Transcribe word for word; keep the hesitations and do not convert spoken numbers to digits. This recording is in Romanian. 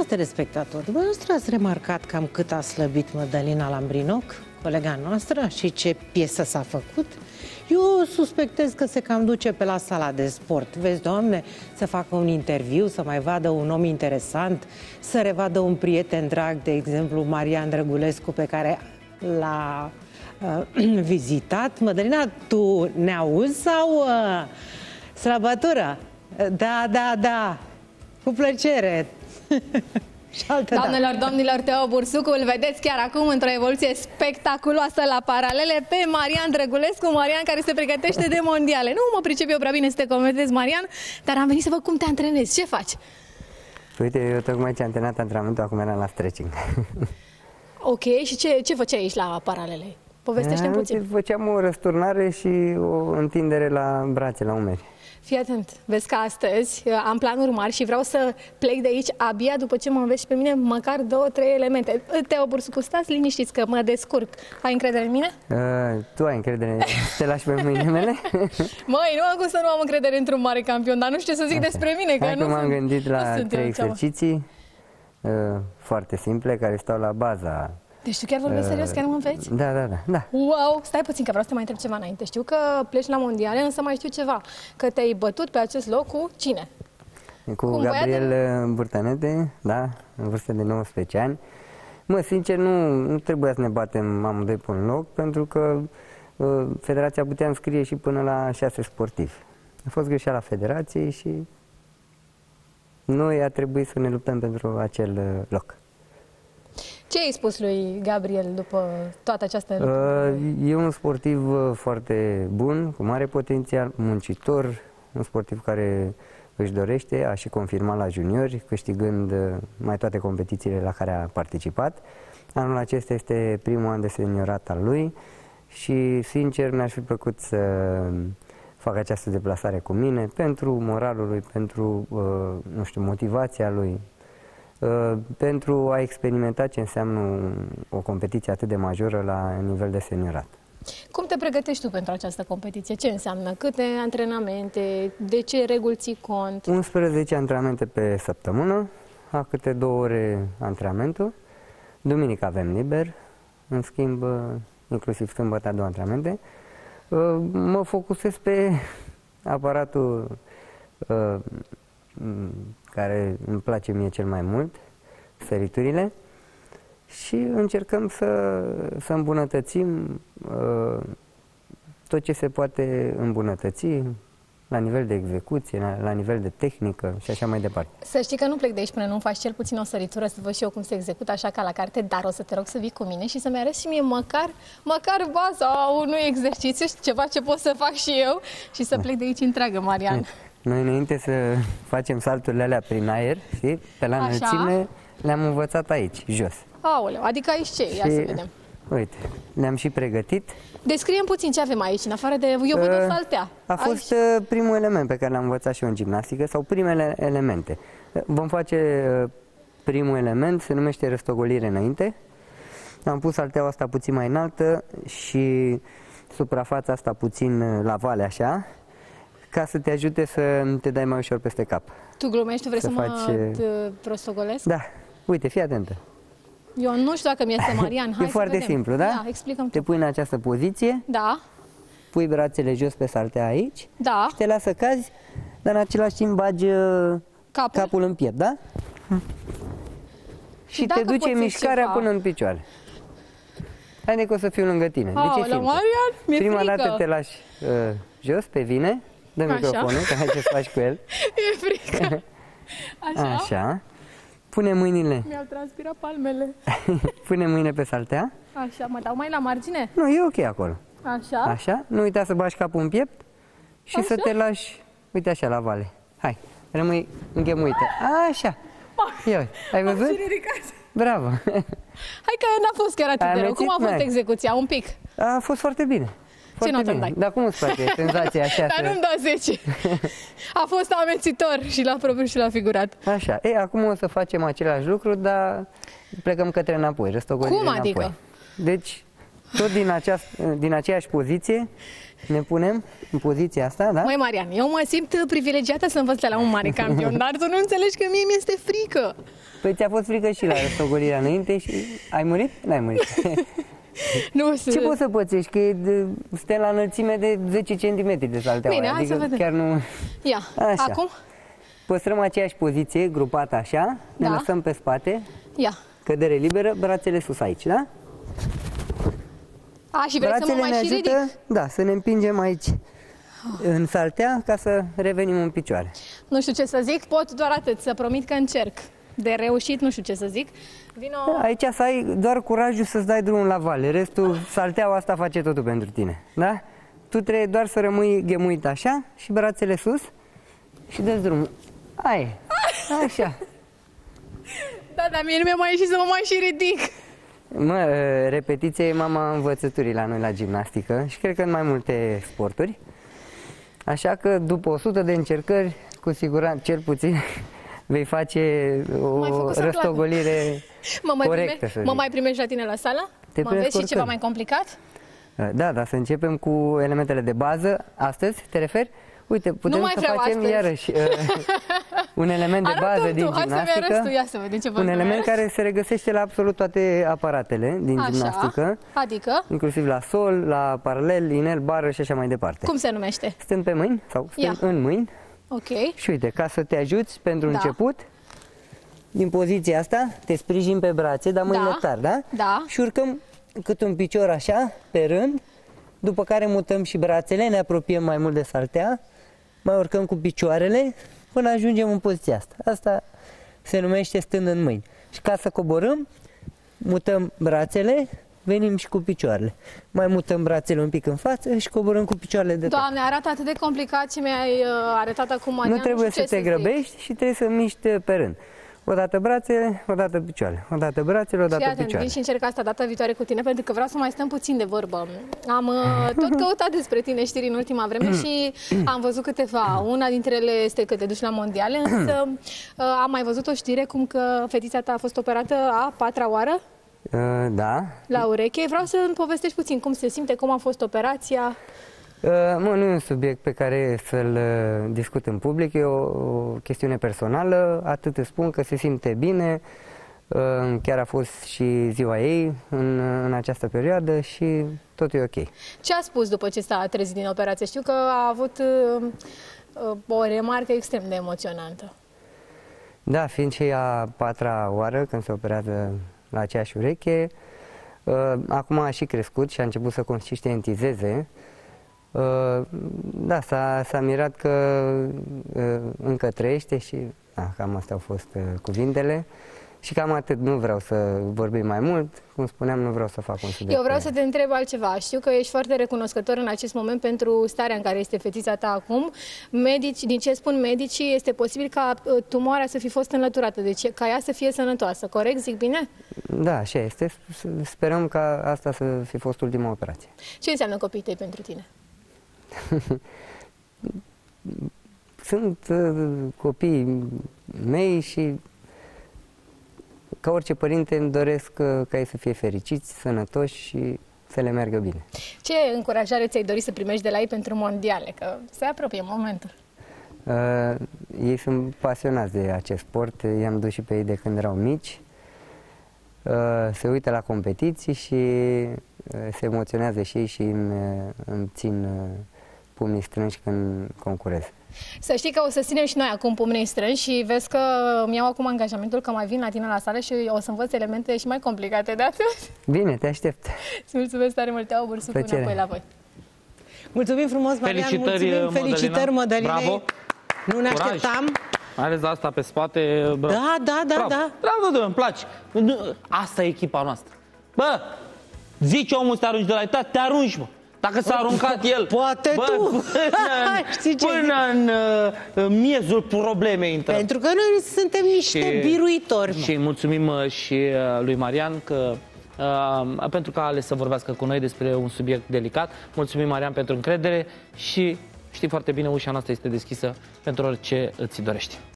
telespectatori, dumneavoastră ați remarcat cam cât a slăbit Mădălina Lambrinoc, colega noastră, și ce piesă s-a făcut? Eu suspectez că se cam duce pe la sala de sport. Vezi, Doamne, să facă un interviu, să mai vadă un om interesant, să revadă un prieten drag, de exemplu, Marian Drăgulescu, pe care l-a uh, vizitat. Mădălina, tu ne auzi sau uh, slăbătură? Da, da, da, cu plăcere. Doamnelor, domnilor, Teo Bursucu, îl vedeți chiar acum într-o evoluție spectaculoasă la paralele pe Marian Drăgulescu, Marian care se pregătește de mondiale. Nu mă pricep eu prea bine să te comentez, Marian, dar am venit să văd cum te antrenezi. Ce faci? Uite, eu tocmai ce am antrenat antrenamentul, acum eram la stretching. Ok, și ce, ce făceai aici la paralele? Povestește-mi puțin. Făceam o răsturnare și o întindere la brațe, la umeri. Fii atent, vezi că astăzi am planuri mari și vreau să plec de aici abia după ce mă înveți și pe mine măcar două, trei elemente. Teo Bursucu, stați liniștiți că mă descurc. Ai încredere în mine? Uh, tu ai încredere? Te lași pe mâinile mele? Măi, nu am cum să nu am încredere într-un mare campion, dar nu știu ce să zic Așa. despre mine. Că Hai nu că m-am gândit la trei exerciții uh, foarte simple care stau la baza. Deci tu chiar vorbești uh, serios, chiar mă înveți? Da, da, da, da. Wow, stai puțin că vreau să te mai întreb ceva înainte. Știu că pleci la mondiale, însă mai știu ceva. Că te-ai bătut pe acest loc cu cine? Cu, cu Gabriel de... Burtanete, da, în vârstă de nouăsprezece ani. Mă, sincer, nu, nu trebuia să ne batem amândoi pe un loc, pentru că uh, federația putea înscrie și până la șase sportivi. A fost greșeala federației și noi a trebuit să ne luptăm pentru acel uh, loc. Ce ai spus lui Gabriel după toată această luptă? E un sportiv foarte bun, cu mare potențial, muncitor, un sportiv care își dorește, a și confirmat la juniori, câștigând mai toate competițiile la care a participat. Anul acesta este primul an de seniorat al lui și, sincer, mi-aș fi plăcut să fac această deplasare cu mine pentru moralul lui, pentru, nu știu, motivația lui, pentru a experimenta ce înseamnă o competiție atât de majoră la nivel de seniorat. Cum te pregătești tu pentru această competiție? Ce înseamnă? Câte antrenamente? De ce reguli ții cont? unsprezece antrenamente pe săptămână, a câte două ore antrenamentul. Duminică avem liber, în schimb, inclusiv sâmbătă două antrenamente. Mă focusez pe aparatul care îmi place mie cel mai mult, săriturile, și încercăm să, să îmbunătățim uh, tot ce se poate îmbunătăți la nivel de execuție, la, la nivel de tehnică și așa mai departe. Să știi că nu plec de aici până nu faci cel puțin o săritură, să văd și eu cum se execută așa ca la carte, dar o să te rog să vii cu mine și să-mi arăți și mie măcar, măcar baza unui exercițiu, ceva ce pot să fac și eu și să plec de aici întreagă, Marian. Noi, înainte să facem salturile alea prin aer, știi, pe la înălțime, le-am învățat aici, jos. Aoleu, adică aici ce? Ia și, să vedem. Uite, le-am și pregătit. Descrie-mi puțin ce avem aici, în afară de... Eu văd o saltea. A fost aici primul element pe care l-am învățat și eu în gimnastică, sau primele elemente. Vom face primul element, se numește răstogolire înainte. Am pus salteaua asta puțin mai înaltă și suprafața asta puțin la vale, așa, ca să te ajute să te dai mai ușor peste cap. Tu glumești? Tu vrei să, să faci... mă rostogolesc? Da. Uite, fii atentă. Eu nu știu dacă mi-este, Marian. Hai e foarte simplu, da? Da, explicăm. Te pui în această poziție. Da. Pui brațele jos pe saltea aici. Da. Și te lasă cazi, dar în același timp bagi capul, capul în piept, da? Și, și te duce mișcarea ceva până în picioare. Haide că o să fiu lângă tine. Aoleu, deci e simplu. Marian, mi-e Prima frică. dată te lași uh, jos, pe vine. Dă Așa. microfonul, că hai ce faci cu el. E frică. Așa. Așa. Pune mâinile. Mi-au transpirat palmele. Pune mâinile pe saltea. Așa, mă dau mai la margine? Nu, e ok acolo. Așa. Așa. Nu uita să bagi capul în piept și așa? Să te lași, uite așa, la vale. Hai, rămâi înghemuită. Așa. Ia, ai văzut? Bravo. Hai că n-a fost chiar atât de rău. Cum a fost execuția? Un pic. A fost foarte bine. Ce notă îmi dai? Dar cum îți place senzația așa? Dar nu-mi dau zece. A fost amețitor și la propriu și la figurat. Așa. E, acum o să facem același lucru, dar plecăm către înapoi, răstogolire Cum adică? înapoi. Deci, tot din, aceast, din aceeași poziție ne punem în poziția asta, da? Măi, Marian, eu mă simt privilegiată să învăț la un mare campion, dar tu nu înțelegi că mie mi-este frică. Păi ți-a fost frică și la rostogolirea înainte și ai murit? N-ai murit. Nu, ce poți să pățești? Că suntem la înălțime de zece centimetri de salteaua. Bine, adică hai să vedem. Chiar nu... Ia, așa. acum? Păstrăm aceeași poziție, grupată așa, ne Da. lăsăm pe spate, Ia. cădere liberă, brațele sus aici, da? A, și vrei să mă mai ne și ridic? da, să ne împingem aici în saltea ca să revenim în picioare. Nu știu ce să zic, pot doar atât, să promit că încerc. De reușit, nu știu ce să zic. Vino... Aici să ai doar curajul să-ți dai drumul la vale, restul, salteaua asta face totul pentru tine, da? Tu trebuie doar să rămâi ghemuit așa și brațele sus și dă drumul. Aia, așa. Da, dar mie nu mi-a mai ieșit să mă mai și ridic. Mă, repetiția e mama învățăturii la noi la gimnastică și cred că în mai multe sporturi. Așa că după o sută de încercări, cu siguranță, cel puțin, vei face o răstogolire mă mai corectă. Prime, să mă mai primești la tine la sală? Te mă vezi și ceva mai complicat? Da, da, să începem cu elementele de bază. Astăzi, te referi? Uite, putem să facem astăzi. iarăși uh, un element de Arată-mi bază tu, din hai gimnastică. să tu, ia să vedem ce un element care se regăsește la absolut toate aparatele din așa, gimnastică. Adică? Inclusiv la sol, la paralel, inel, bară și așa mai departe. Cum se numește? Stând pe mâini sau stând ia. în mâini. Ok. Și uite, ca să te ajuți pentru da. început, din poziția asta, te sprijini pe brațe, dar mâinile da. tari, da? Da. Și urcăm cât un picior așa, pe rând, după care mutăm și brațele, ne apropiem mai mult de saltea, mai urcăm cu picioarele până ajungem în poziția asta. Asta se numește stând în mâini. Și ca să coborâm, mutăm brațele, venim și cu picioarele. Mai mutăm brațele un pic în față și coborâm cu picioarele de tot. Doamne, arată atât de complicat și mi-ai uh, arătat acum, Marian. Nu trebuie nu să te să grăbești zic. Și trebuie să miști pe rând. Odată brațele, odată picioarele, odată brațele, odată Fii atent, picioarele. vin și încerc asta data viitoare cu tine, pentru că vreau să mai stăm puțin de vorbă. Am uh, tot căutat despre tine știri în ultima vreme și am văzut câteva. Una dintre ele este că te duci la mondiale, însă uh, am mai văzut o știre cum că fetița ta a fost operată a patra oară. Uh, da. La ureche. Vreau să-mi povestești puțin cum se simte, cum a fost operația. Uh, mă, nu e un subiect pe care să-l uh, discut în public, e o, o chestiune personală, atât îți spun că se simte bine, uh, chiar a fost și ziua ei în, în această perioadă și tot e ok. Ce a spus după ce s-a trezit din operație? Știu că a avut uh, uh, o remarcă extrem de emoționantă. Da, fiind și a patra oară când se operează la aceeași ureche, uh, acum a și crescut și a început să conștientizeze. Uh, da, s-a mirat că uh, încă trăiește și da, cam astea au fost uh, cuvintele și cam atât, nu vreau să vorbim mai mult, cum spuneam, nu vreau să fac un subiect. Eu vreau să te întreb altceva. Știu că ești foarte recunoscător în acest moment pentru starea în care este fetița ta acum. Medici, din ce spun medicii, este posibil ca uh, tumoarea să fi fost înlăturată, deci ca ea să fie sănătoasă, corect? Zic bine? Da, așa este. Sperăm ca asta să fi fost ultima operație. Ce înseamnă copiii tăi pentru tine? Sunt uh, copiii mei și ca orice părinte îmi doresc uh, ca ei să fie fericiți, sănătoși și să le meargă bine. Ce încurajare ți-ai dori să primești de la ei pentru mondiale? Că se apropie momentul. Uh, ei sunt pasionați de acest sport, i-am dus și pe ei de când erau mici. Uh, se uită la competiții și uh, se emoționează și ei și îmi, uh, îmi țin uh, pumnii strânși când concurez. Să știi că o să ținem și noi acum pumnii strânși și vezi că îmi iau acum angajamentul că mai vin la tine la sală și o să învăț elemente și mai complicate de atât. Bine, te aștept. Îți mulțumesc tare mult, Teo Bursucu, înapoi la voi. Mulțumim frumos, Marian, felicitări, mulțumim, felicitări, Mădălinei. Bravo. Nu ne Curaj. așteptam. Ales asta pe spate. Bravo. Da, da, da, Bravo. da. Bravo, îmi place. Asta e echipa noastră. Bă, zici omul să te arunci de la etat, te arunci, mă. Dacă s-a aruncat el, poate bă, tu. Până, în, până în, în miezul problemei intră. Pentru că noi suntem niște și, biruitori. Și mulțumim și lui Marian că uh, pentru că a ales să vorbească cu noi despre un subiect delicat. Mulțumim, Marian, pentru încredere și știi foarte bine, ușa noastră este deschisă pentru orice îți dorești.